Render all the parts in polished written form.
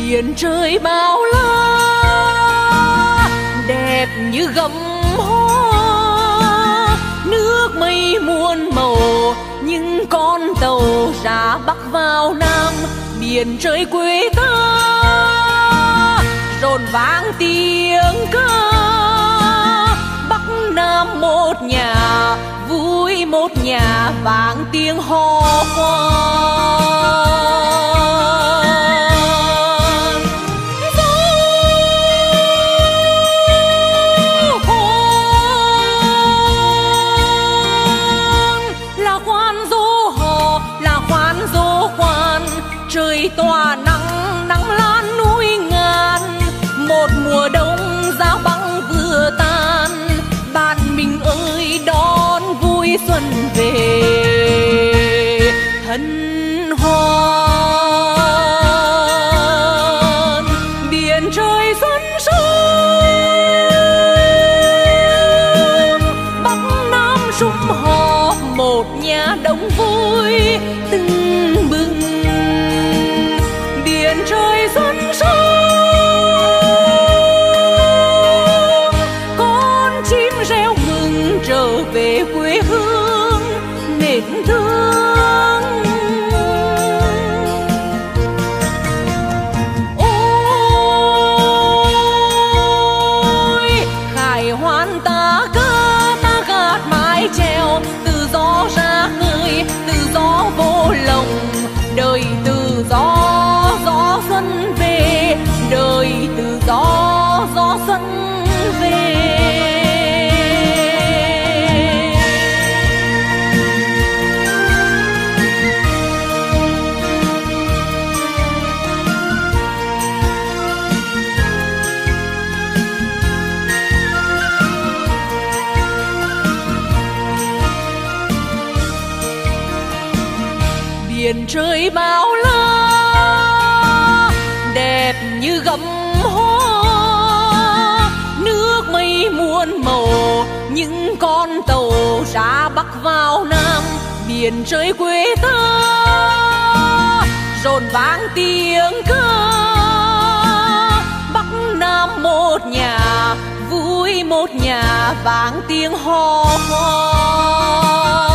biển trời bao la đẹp như gấm hoa, nước mây muôn màu những con tàu ra Bắc vào Nam. Biển trời quê ta rộn vang tiếng ca, Bắc Nam một nhà vui một nhà vang tiếng hò khoan. Trời tỏa nắng, nắng lan núi ngàn, một mùa đông giá băng vừa tan. Bạn mình ơi đón vui xuân về hân hoan. Biển trời xuân sớm, Bắc Nam sum họp một nhà đông vui tưng bừng. Biển trời xuân sớm, con chim reo mừng trở về quê hương mến thương. Ôi khải hoàn ta ca ta gạt mái chèo, tự do ra khơi tự do vô lòng, đời tự do gió xuân về, đời tự do gió xuân về. Biển trời bao la đẹp như gấm hoa, nước mây muôn màu những con tàu ra Bắc vào Nam. Biển trời quê ta rộn vang tiếng ca, Bắc Nam một nhà vui một nhà vang tiếng hò khoan.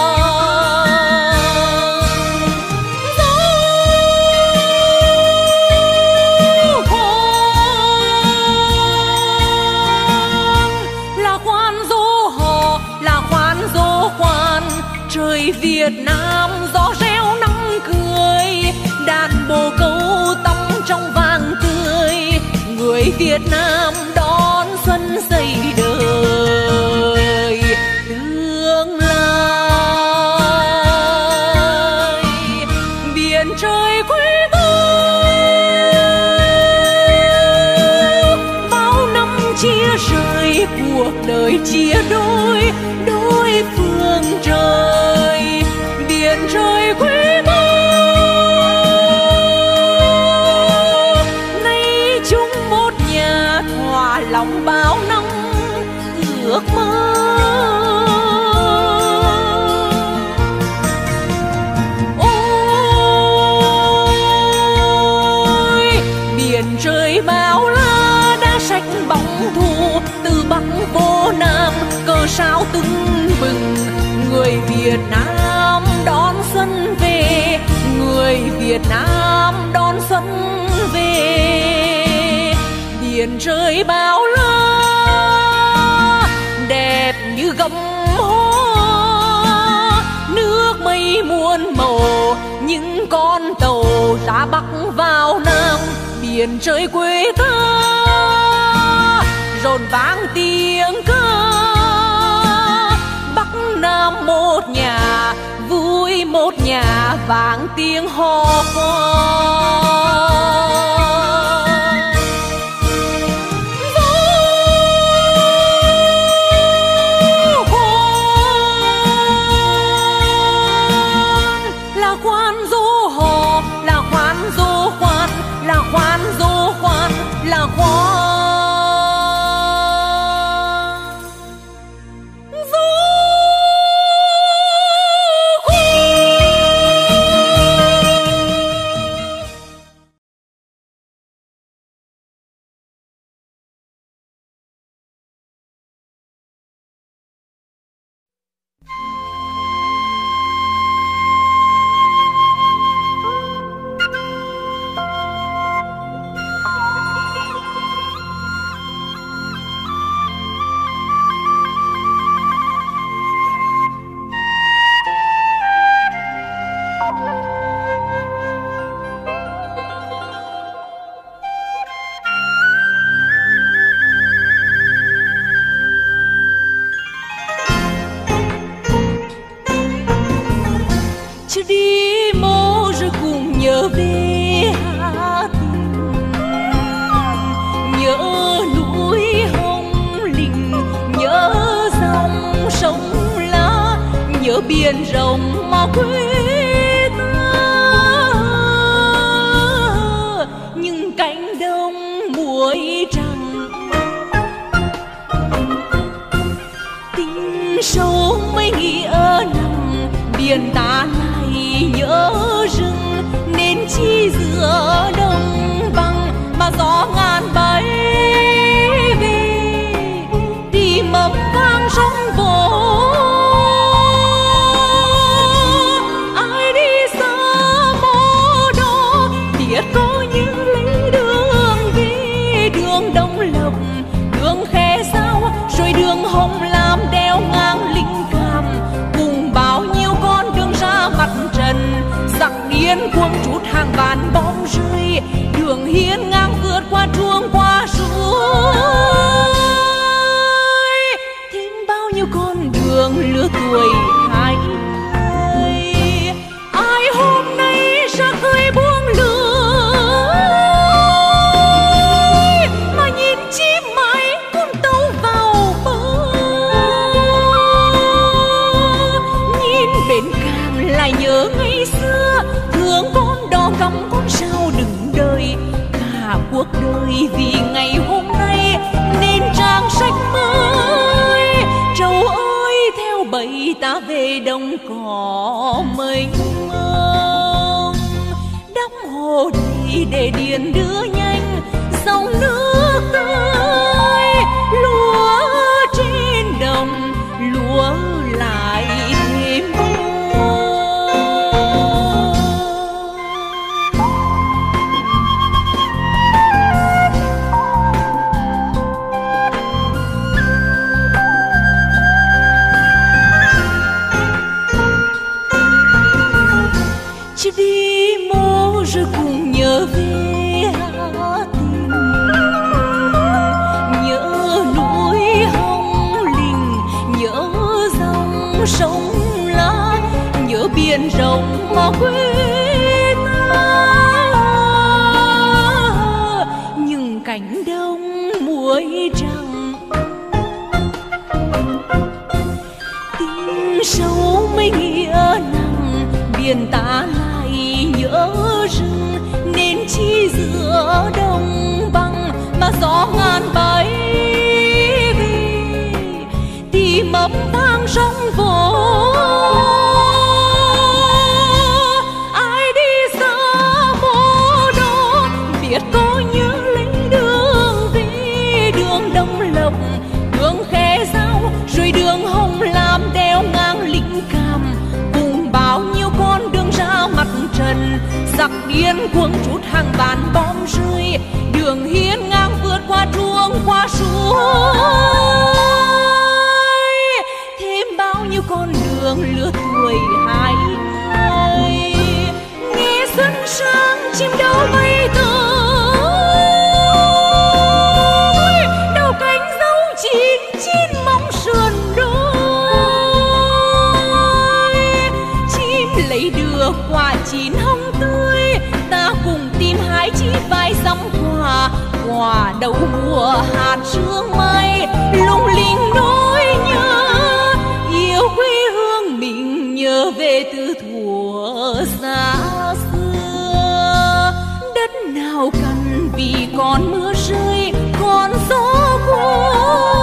Trời Việt Nam gió reo nắng cười, đàn bồ câu tắm trong vàng tươi. Người Việt Nam đón xuân xây đời tương lai. Biển trời quê ta bao năm chia rời, cuộc đời chia đôi đôi phương trời. Biển trời quê ta nay chung một nhà, hòa lòng bao năm ước mơ. Ôi biển trời bao la đã sách bóng thù, từ Bắc vô Nam cờ sao tưng bừng. Người Việt Nam đón xuân về, người Việt Nam đón xuân về. Biển trời bao la đẹp như gấm hoa, nước mây muôn màu những con tàu ra Bắc vào Nam. Biển trời quê ta rộn vang tiếng ca, Bắc Nam một nhà vui một nhà vang tiếng hò khoan. Gió khoan là khoan gió hò, là khoan gió khoan, là khoan gió khoan, là khoan. biển rộng mà quê ta, những cánh đồng muối trắng tình sâu mấy nghĩa nằm biển ta này nhớ rừng nên chi giữa đồng bằng mà gió ngàn bay về đi mầm vang sóng vỗ. Ai đi xa mô đó biết có như lấy đường về đường Đông Lộc, đường Khe Sao rồi đường Hồng Lam đeo ngang Linh Cảm cùng bao nhiêu con đường ra mặt trần. Giặc điên cuồng trút hàng vạn bom rơi, đường hiên ngang vượt qua truông qua suối. Thêm bao nhiêu con đường lứa tuổi hai mươi, ai hôm nay ra khơi buông lưới mà nhìn chim mãi con tàu vào bờ. Nhìn bên Cam lại nhớ ngày xưa thương con đò cắm con sao đừng đời cả cuộc đời vì ngày hôm nay nên trang sách mới. Trâu ơi theo bầy ta về đồng cỏ mênh mông, đắm hồ đầy để điền đưa nhanh dòng nước tươi. Lúa trên đồng lúa lại thêm đi mô rồi cùng nhớ về Hà Tĩnh, nhớ núi Hồng Linh, nhớ dòng sông La, nhớ biển rộng mà quê ta. Những cánh đồng muối trắng tình sâu mấy nghĩa nặng biển ta nhớ rừng nên chi giữa đồng bằng mà gió ngàn bay về tìm ấm vang sóng vỗ. Ai đi xa mô đó biết có nhớ lấy đường về đường Đông Lộc, đường Khe Sao rồi đường Hồng Lam đeo ngang Linh Cảm cùng bao nhiêu con đường ra mặt trần. Giặc điên cuồng trút hàng vạn bom rơi, đường hiên ngang vượt qua truông qua suối. Thêm bao nhiêu con đường lứa tuổi hai mươi, nghe xuân sang chim đâu bay tới, đầu cánh dấu chín chín mong sườn đôi. Chim lấy đưa quả chín hồng tươi, ta cùng tìm hái chi vài dăm quả. Quả đậu mùa hạt sương mai lung linh nỗi nhớ, yêu quê hương mình nhớ về từ thuở xa xưa. Đất nào cần vì còn mưa rơi còn gió cuốn,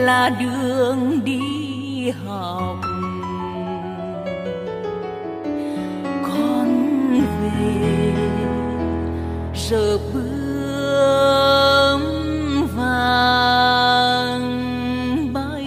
là đường đi học. Con về giờ bướm vàng bay.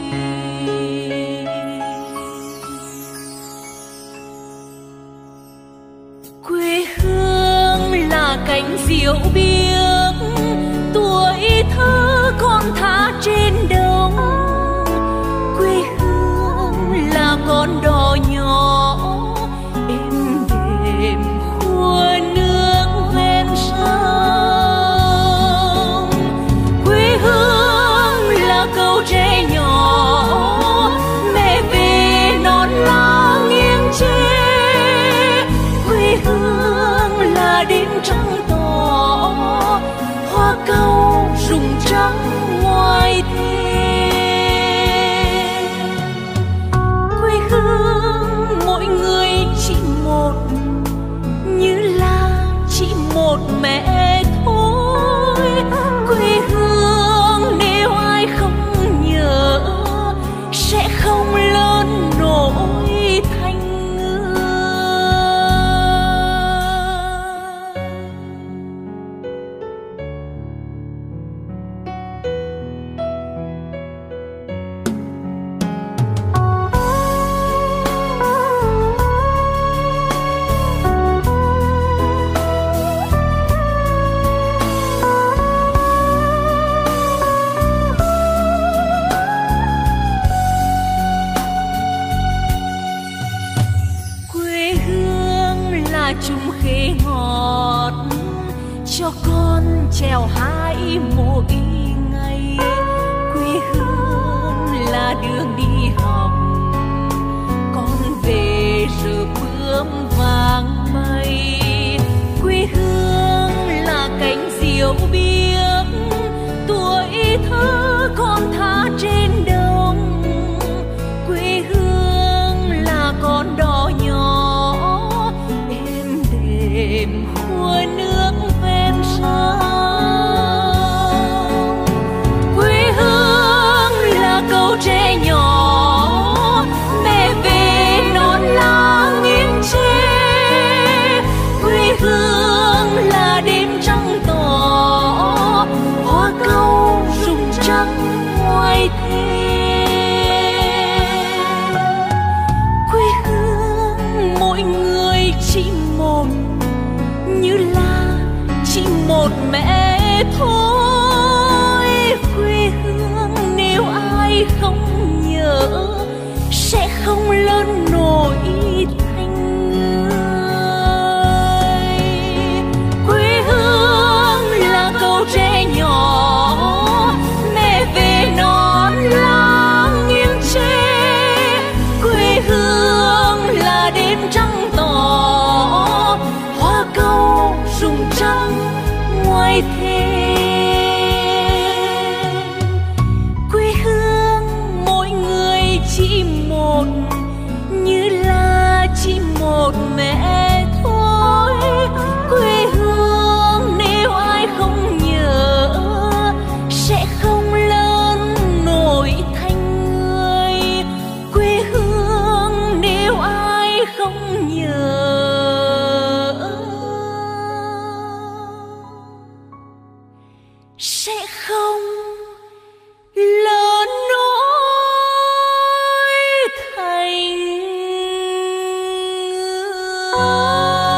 Quê hương là cánh diều biếc, tuổi thơ con thả trên đồng. Quê hương là con đò nhỏ êm đềm khua nước ven sông. Quê hương là câu tre nhỏ mẹ về non lá nghiêng tre. Quê hương là đêm trăng tỏ hoa cau rụng trắng ngoài thềm. Quê hương mỗi người chỉ một, như là chỉ một mẹ thôi. Quê hương nếu ai không nhớ sẽ không lớn nổi thành người. Chung khế ngọt cho con trèo hái mỗi ngày. Quê hương là đường đi học, con về giờ bướm vàng bay. Quê hương là cánh diều biếc, tuổi thơ con thả trên đồng. Quê hương là con đò nhỏ đêm khua nước ven sông. Quê hương là câu tre nhỏ mẹ về non lá nghiêng tre. Quê hương là đêm trăng tỏ hoa cau rụng trắng ngoài thềm. Quê hương mỗi người chỉ một, như là chỉ một mẹ thôi. Quê hương nếu ai không nhớ sẽ không lớn nổi thành người. Quê hương là câu tre nhỏ mẹ về non lá nghiêng tre. Quê hương là đêm trăng tỏ hoa cau rụng trắng ngoài thềm. Quê hương mỗi người chỉ một, như là chỉ một mẹ thôi. Quê hương nếu ai không nhớ sẽ không lớn nổi thành người. Quê hương nếu ai không nhớ sẽ không lớn nổi thành người.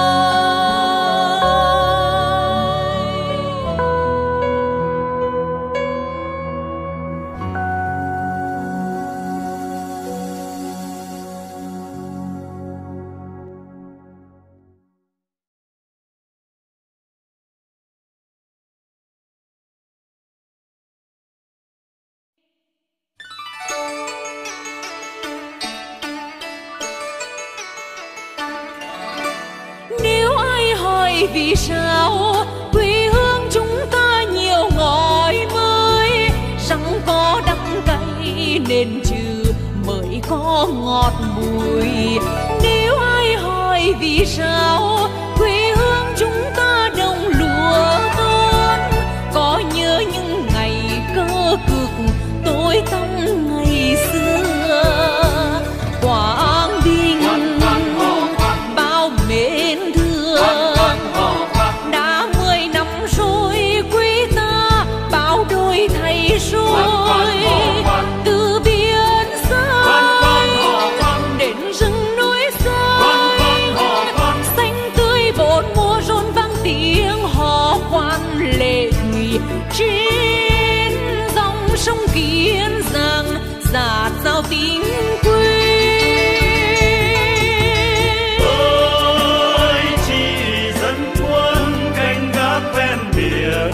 Nếu ai hỏi vì sao quê hương chúng ta nhiều ngói mới, rằng có đắng cay nên trừ mới có ngọt bùi. Nếu ai hỏi vì sao quê hương chúng ta đồng lúa thơm, có nhớ những ngày cơ cực tối tăm rồi, từ biển xanh đến rừng núi xanh, xanh tươi bốn mùa rộn vang tiếng hò khoan lệ thủy trên dòng sông Kiên Giang dạt dào tiếng quê. Ơi chị dân quân canh gác ven biển,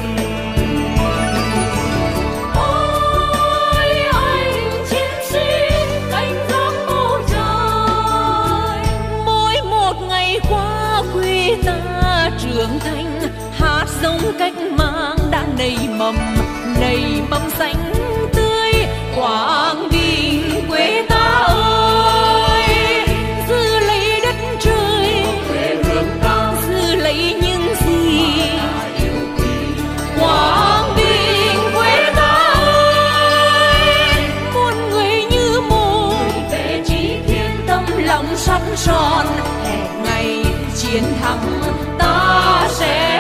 ôi anh chiến sĩ canh gác bầu trời. Mỗi một ngày qua quê ta trưởng thành, hạt giống cách mạng đã nảy mầm xanh tươi. Quảng Bình quê ta ơi, giữ lấy đất trời, quê hương ta giữ lấy những gì yêu quý. Quảng Bình quê ta ơi, muôn người như một Về chí thiên tâm lòng sắt son. Ngày chiến thắng ta sẽ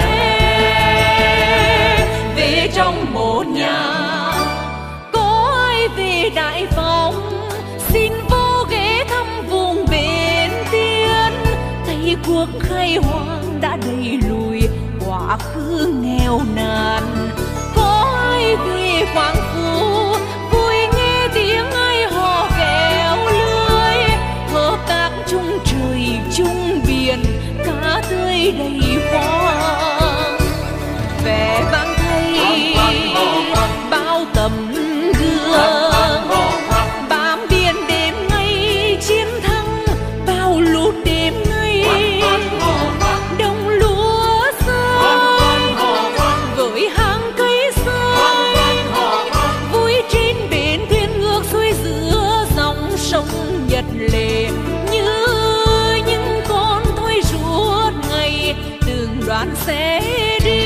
về trong một nhà. Có ai về Đại Phóng xin vô ghé thăm vùng bến Tiên. Tây quốc khai hoang đã đẩy lùi quá khứ nghèo nàn. Có ai về Quảng Phú vui nghe tiếng ai hò kéo lưới. Hợp tác chung trời chung biển, cá tươi đầy khoang. Vẻ vang thay bao tấm gương, bám biển đêm ngày chiến thắng, bao lụt đêm ngày đồng lúa rơi với hàng cây rơi. Vui trên bến thuyền ngược xuôi giữa dòng sông Nhật Lệ, như những con thoi ruột ngày từng đoàn xe đi.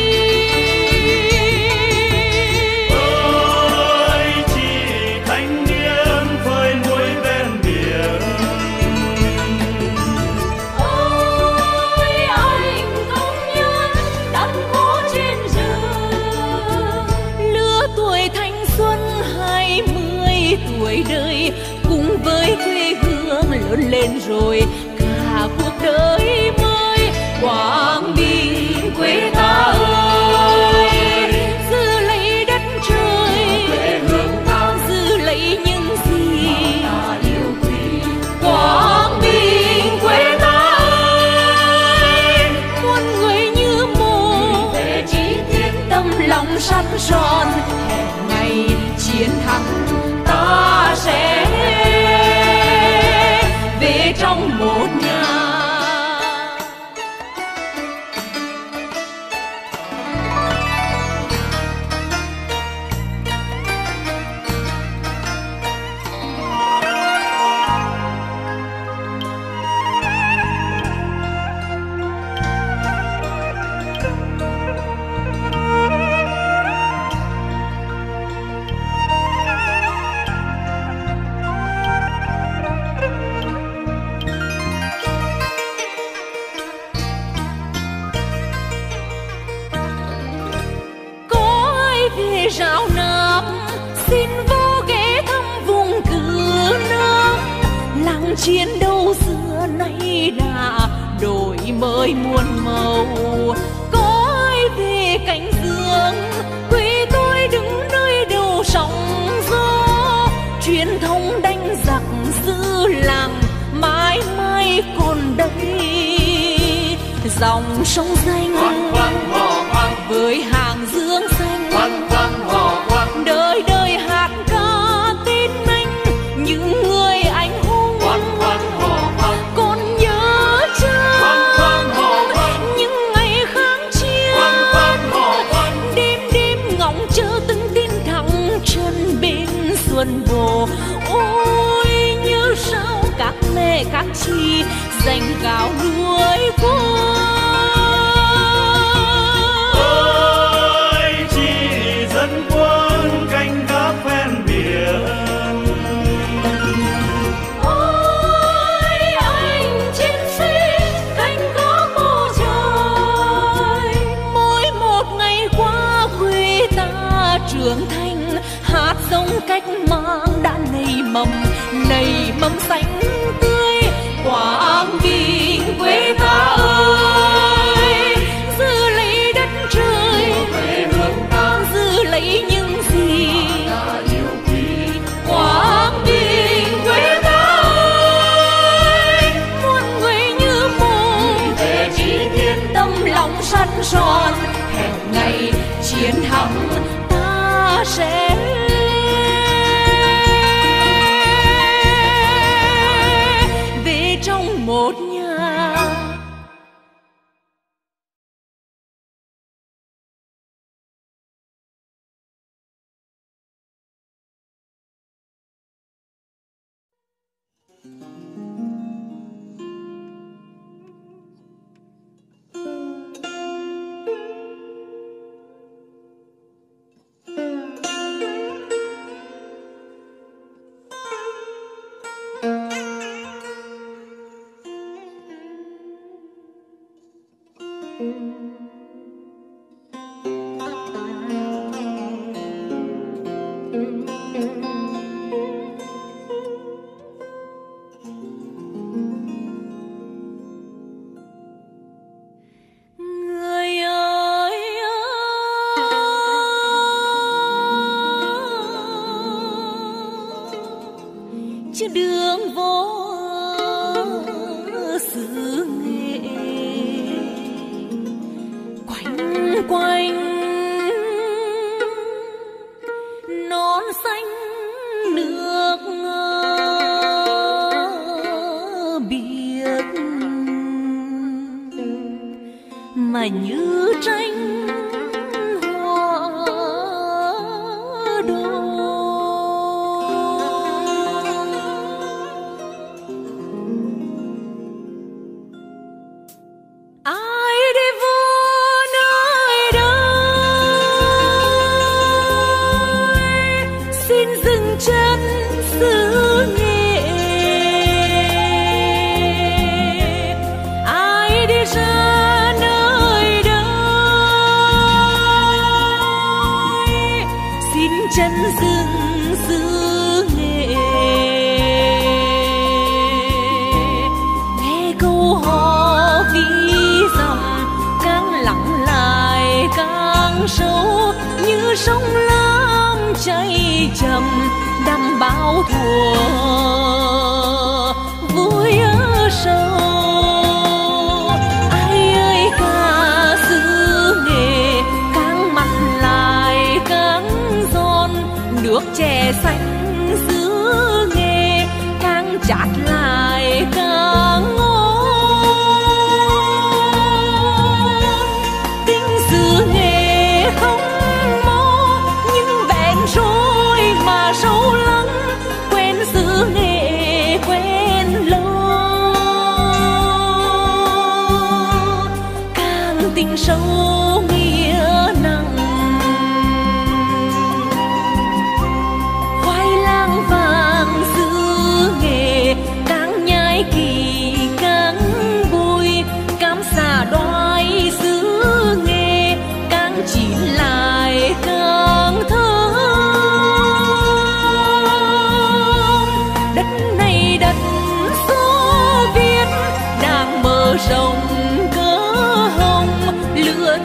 Ơi chị thanh niên phơi muối ven biển, Ôi anh công nhân đất khô trên rừng, lứa tuổi thanh xuân 20 tuổi đời, cùng với quê hương lớn lên rồi cả cuộc đời mới. Quảng Bình quê ta ơi, giữ lấy đất trời, quê hương ta giữ lấy những gì ta yêu quý. Quảng Bình quê ta ơi, muôn người như một Về chí thiên tâm lòng sắt son. Hẹn ngày chiến thắng ta sẽ về trong một nhà. Về rào Nam xin vô ghé thăm vùng Cửa Nam. Làng chiến đấu xưa nay đã đổi mới muôn màu. Có ai về Cảnh Dương quê tôi đứng nơi đầu sóng gió. Truyền thống đánh giặc giữ làng mãi mãi còn đây. Dòng sông danh với hàng dương xanh, đời đời hát ca tên anh những người anh hùng. Còn nhớ chăng những ngày kháng chiến, đêm đêm ngóng chờ từng tin thắng chân bên xuân bồ. Ôi nhớ sao các mẹ các chị dành gạo nuôi quân. trưởng thành hát giống cách mang đã nảy mầm xanh tươi. Quảng Bình quê ta ơi, giữ lấy đất trời, giữ lấy những gì ta yêu quý. Quảng Bình quê ta ơi, muôn người như mộng về chỉ thiên, tâm lòng sắt son, hẹn ngày chiến thắng ta sẽ về trong một nhà. Chứ đường vô xứ Nghệ, quanh quanh non xanh nước biếc, mà như tranh hoa đô. Ai đi vô nơi đây xin dừng chân xứ Nghệ. Ai đi ra nơi đây xin chân dừng xứ Nghệ. Nghe câu hò ví dặm càng lặng lại càng sâu, như sông lam chảy chậm đắm bao thuở vui ở sâu. Ai ơi ca xứ Nghệ càng mặn lại càng giòn, nước chè xanh xứ Nghệ càng chát lại càng ngon. Tình xứ Nghệ không mô nhưng bền trôi mà sâu lắng, quen xứ Nghệ quen lâu, càng tình sâu nghĩa nặng. Khoai lang vàng xứ Nghệ càng nhai kỳ càng vui, cam xà đoái xứ Nghệ càng chín lại càng thơm. Đất này đất Xô Viết đang mở rộng cớ hồng, lửa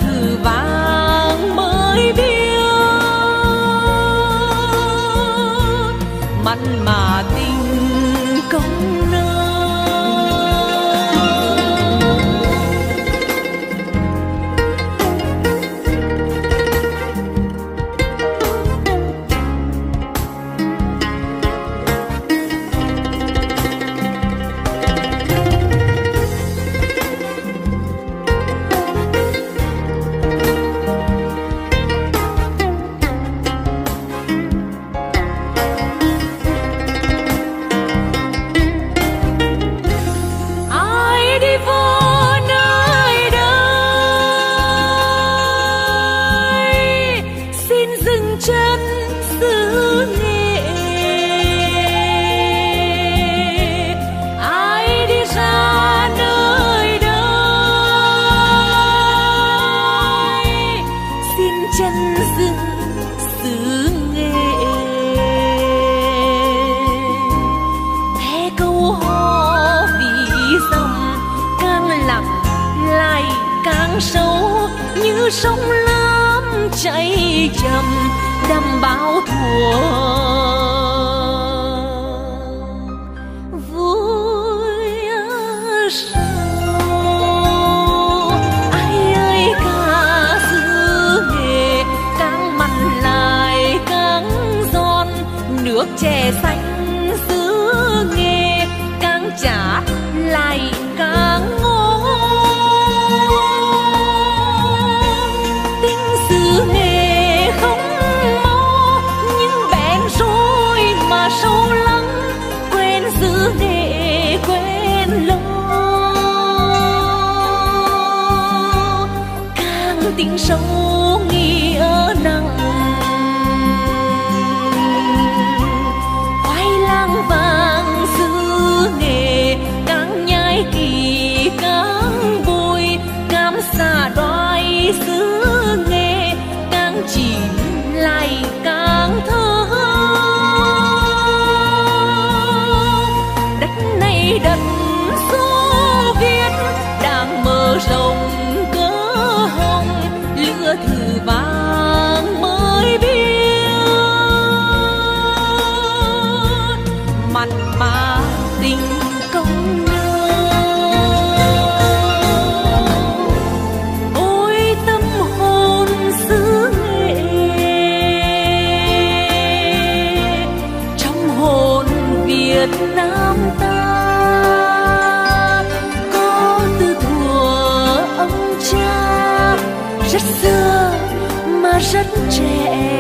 sông lớn chảy chậm đầm bao thuở vui sầu. Ai ơi ca xứ Nghệ càng mặn lại càng giòn, nước chè xanh xứ Nghệ càng chát lại càng ngon. Tình xứ Nghệ không mau nhưng bén rồi mà sâu lắng, quên xứ Nghệ quên lâu. Càng tình sâu nghĩa nặng, khoai lang vàng xứ Nghệ càng nhai kỳ càng vui, cam xà đoai xứ Nghệ càng chín lại càng thơm. Đất này đất Xô Viết đang mở rộng cờ hồng, lửa thử vàng mới biết mặn mà tình công nương. Ôi tâm hồn xứ Nghệ, trong hồn Việt Nam ta có từ thuở ông cha rất xưa mà rất trẻ.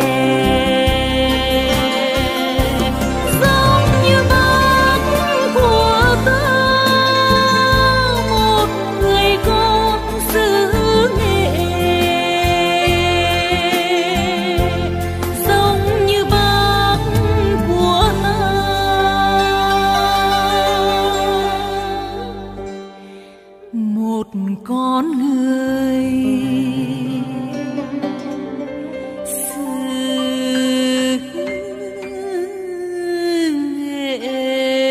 Giống như bác của ta, một người con xứ Nghệ. Giống như bác của ta, một con người xứ Nghệ.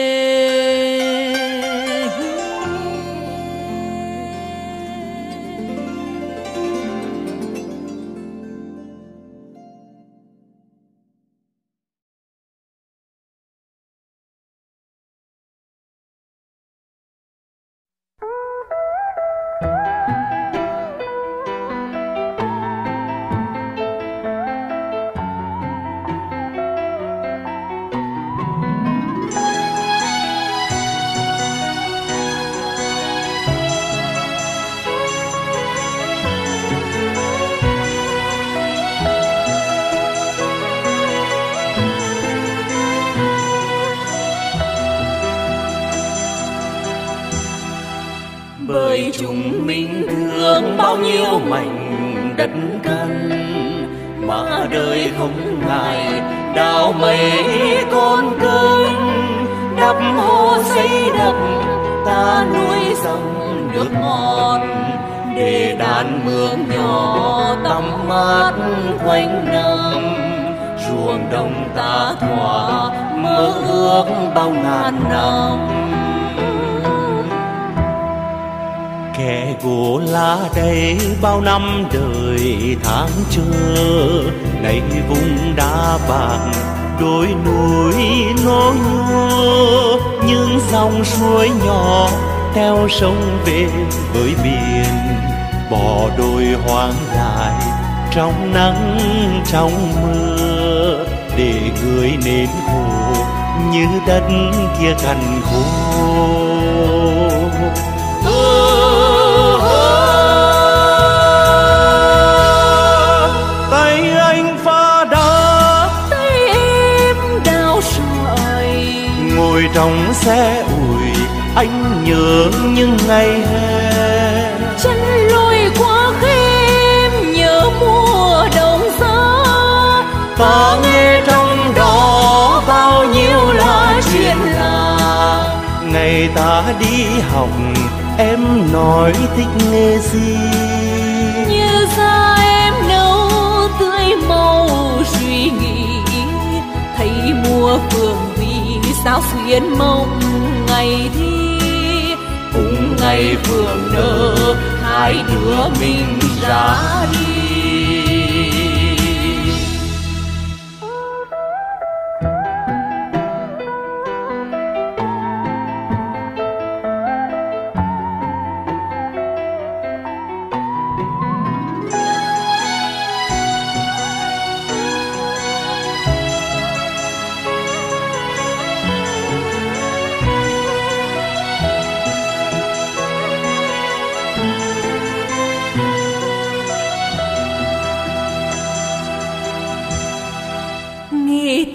Bởi chúng mình thương bao nhiêu mảnh đất căn, mà đời không ngại đào mấy con kênh, đắp hồ xây đập ta nuôi dòng nước ngọt, để đàn mương nhỏ tắm mát quanh năm. Ruộng đồng ta thỏa mơ ước bao ngàn năm. Kẻ gỗ lá đây bao năm đời tháng chờ, nay vùng đá bạc đôi núi nối nhô, những dòng suối nhỏ theo sông về với biển. Bỏ đôi hoang lại trong nắng trong mưa, để người nên khổ như đất kia cằn khô. Tay anh pha đá, tay em đào sỏi, ngồi trong xe ủi anh nhớ những ngày hè. chân lùi qua khêm nhớ mùa đông giá, Ta nghe trong đó bao nhiêu là chuyện lạ. Ngày ta đi học em nói thích nghề gì? như da em nâu tươi màu suy nghĩ, thấy mùa phường vì sao xuyên mộng ngày thi. Cùng ngày phường nở hai đứa mình ra đi.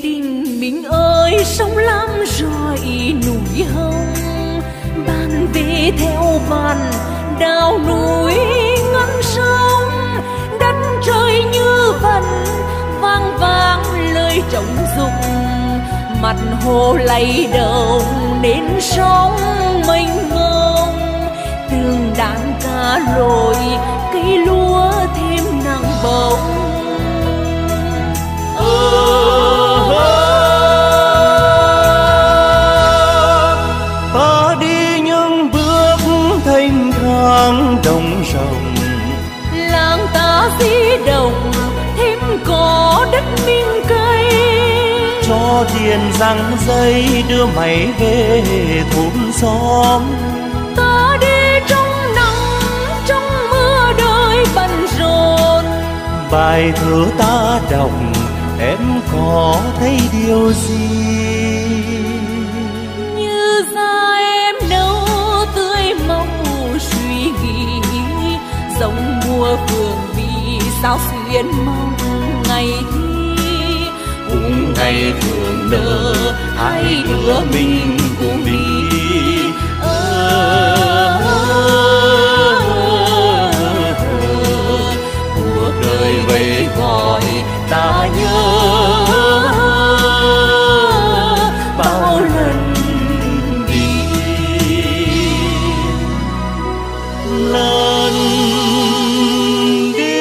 tình mình ơi, sông Lam rọi núi hồng, bàn về theo bàn đào núi ngăn sông, đất trời như vần vang vang lời trống rụng, mặt hồ lay động đến sóng mênh mông, tường đàn cá lội cây lúa thêm nắng bóng. Ta đi những bước thanh thang đồng rồng, Làng ta di động thêm có đất miếng cây, cho tiền răng dây đưa mày về thôn xóm. Ta đi trong nắng trong mưa đời bận rộn, Bài thơ ta đọc em có thấy điều gì? như da em nâu tươi màu suy nghĩ, giống mùa phường vì sao xuyên mong ngày thi. Cùng ngày phường nở hai đứa mình cùng đi. Cuộc đời vây gọi ta nhớ bao lần đi lần đi.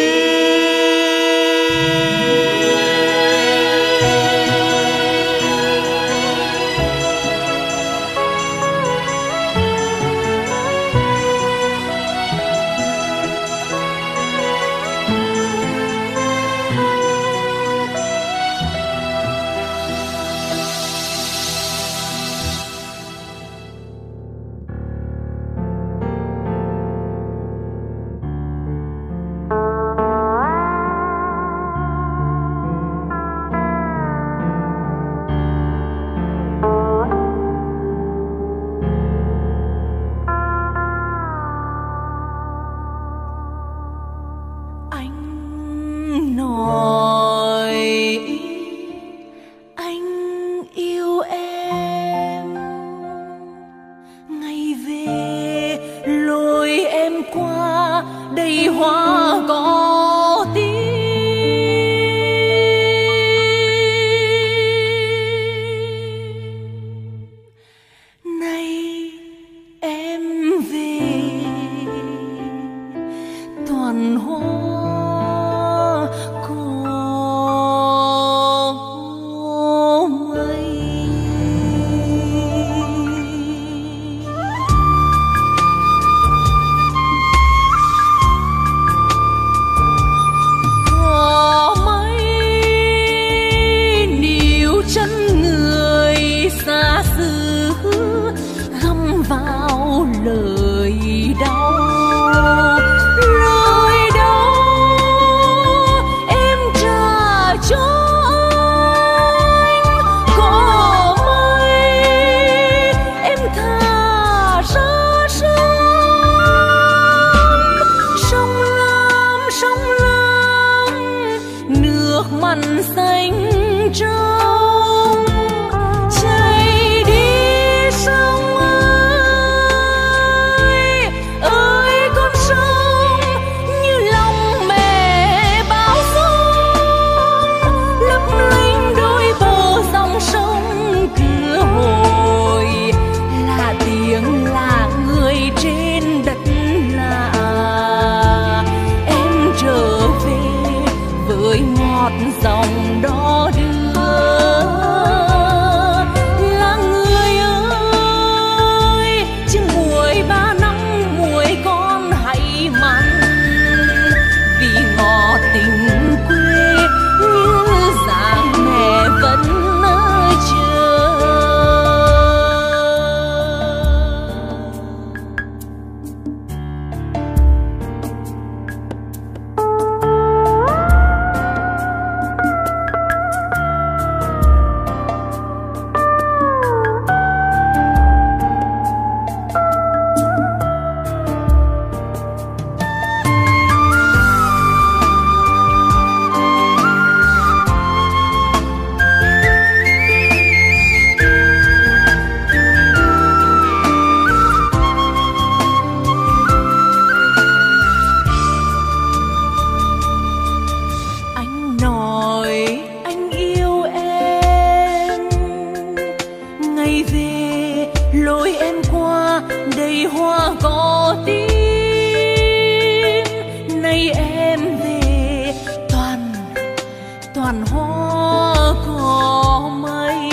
hoa có tím. Nay em về toàn hoa có mây,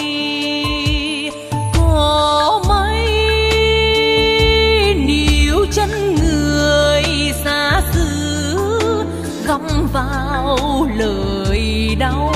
níu chân người xa xứ găm vào lời đau.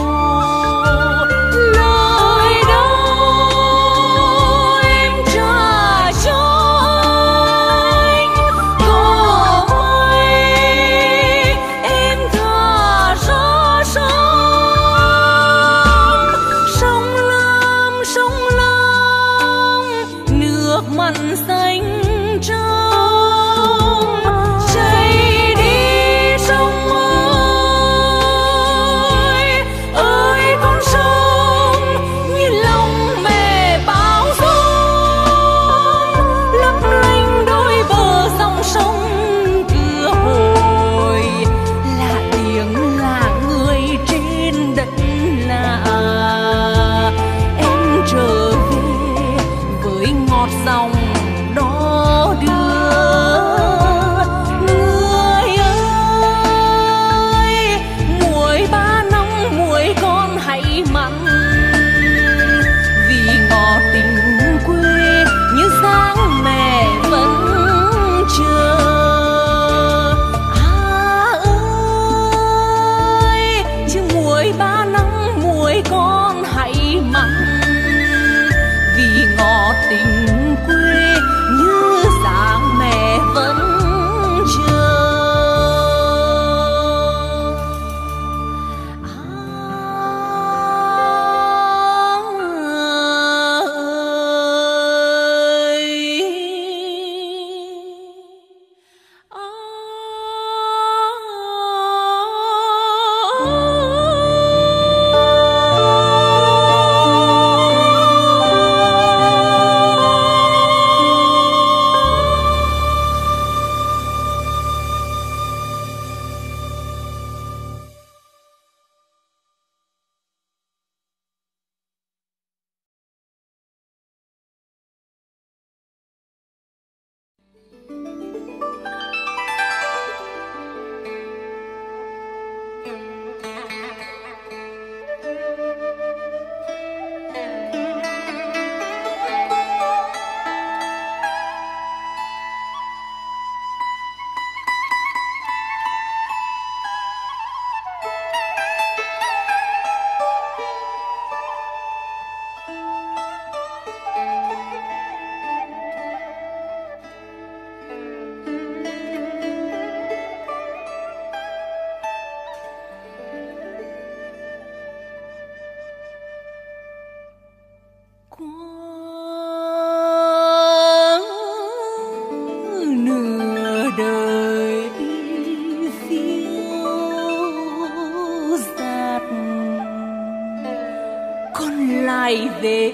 Về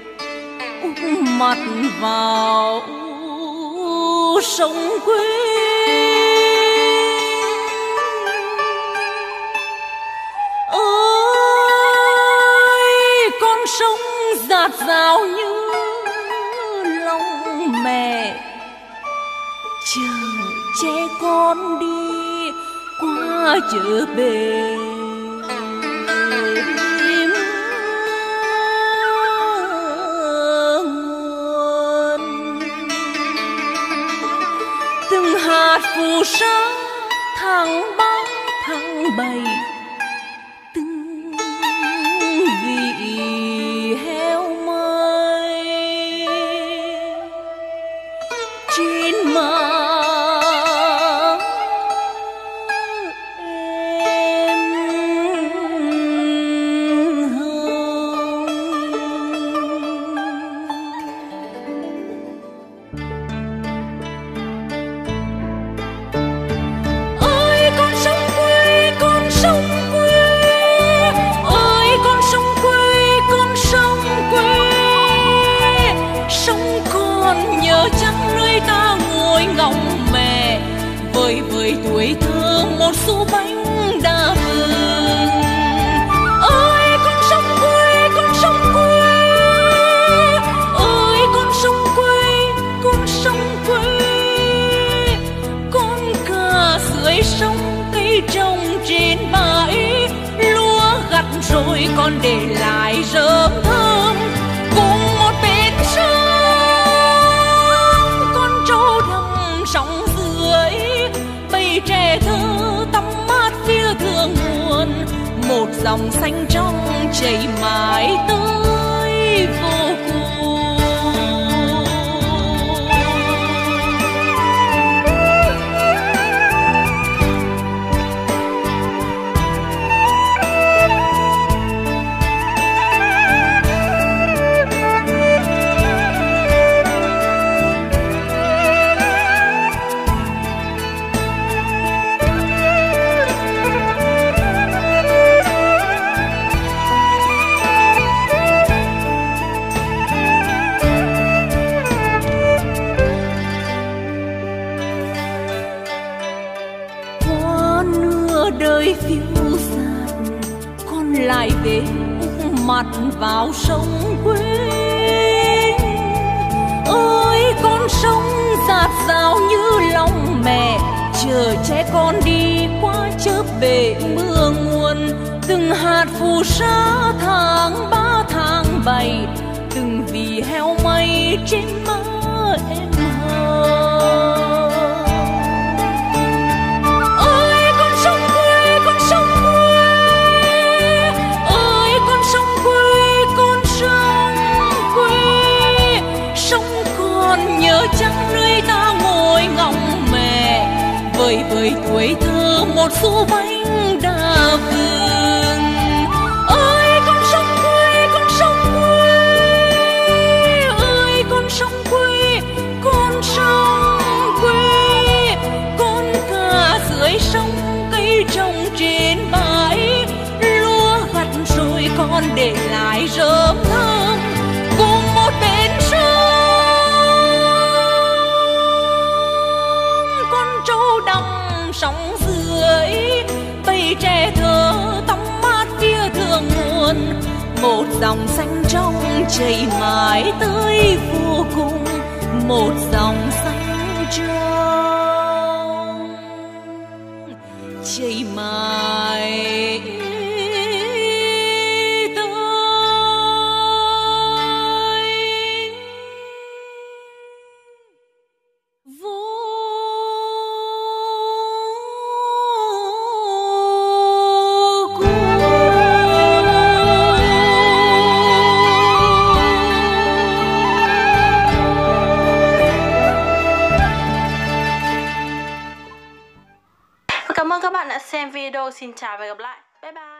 úp mặt vào sông quê, ơi con sông dạt dào như lòng mẹ, chờ che con đi qua chợ bể. Phù sa tháng 3 tháng 7 từng vị heo mây trên má em hồng. Vơi tuổi thơ một xu bánh đa vừng. Ơi con sông quê, con sông quê, ơi con sông quê, con sông quê. dòng xanh trong chảy mãi tới vô cùng. Đời phiêu dạt con lại về mặt vào sông quê. Ơi con sông dạt dào như lòng mẹ, chờ trẻ con đi qua chớp bể mưa nguồn. Từng hạt phù sa tháng 3 tháng 7, từng vì heo may trên má em hờ. Nhớ chăng nơi ta ngồi ngóng mẹ, vơi vơi tuổi thơ một xu bánh đa phương. Ơi con sông quê, con sông quê, ơi con sông quê, con sông quê. Con cá dưới sông, cây trồng trên bãi, lúa gặt rồi con để lại rơm thơm cùng một bên sông. Sóng dưới bầy trẻ thơ tắm mát phía thượng nguồn, một dòng xanh trong chảy mãi tới vô cùng, một dòng xanh trong chảy mãi. Cảm ơn các bạn đã xem video. Xin chào và gặp lại. Bye bye.